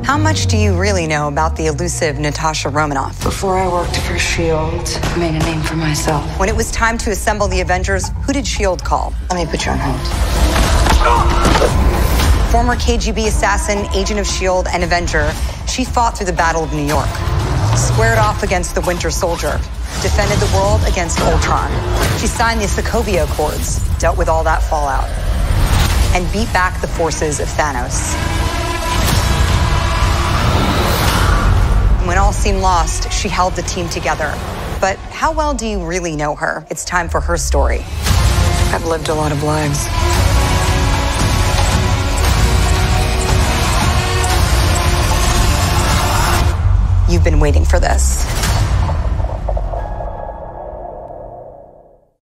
How much do you really know about the elusive Natasha Romanoff? Before I worked for S.H.I.E.L.D., I made a name for myself. When it was time to assemble the Avengers, who did S.H.I.E.L.D. call? Let me put you on hold. Former KGB assassin, agent of S.H.I.E.L.D., and Avenger, she fought through the Battle of New York, squared off against the Winter Soldier, defended the world against Ultron. She signed the Sokovia Accords, dealt with all that fallout, and beat back the forces of Thanos. When all seemed lost, she held the team together. But how well do you really know her? It's time for her story. I've lived a lot of lives. You've been waiting for this.